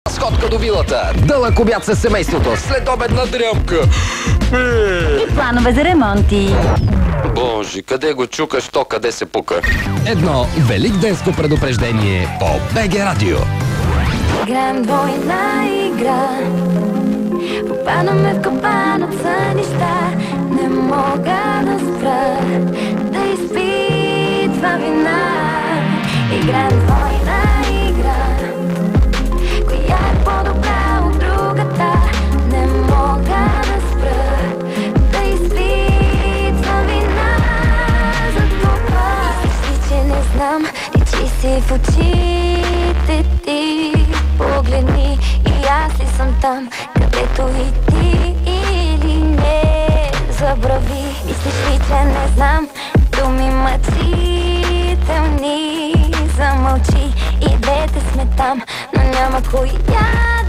Сходка до вилата, дълъг обяд със семейството, следобедна дрямка и планове за ремонти. Боже, къде го чукаш, то къде се пука? Едно великденско предупреждение по БГ Радио. Играем двойна игра, попадаме в капан от сънища. Не мога да спра да изпитва вина. Играем двойна игра, коя е по-добра от другата. Не мога да спра да изпитва вина. За това мисли, че не знам, личи си в очите ти. Погледни и аз ли съм там, където и ти, или не. Забрави, мислиш ли, че не знам думи мъчителни. Замълчи и двете сме там, но няма коя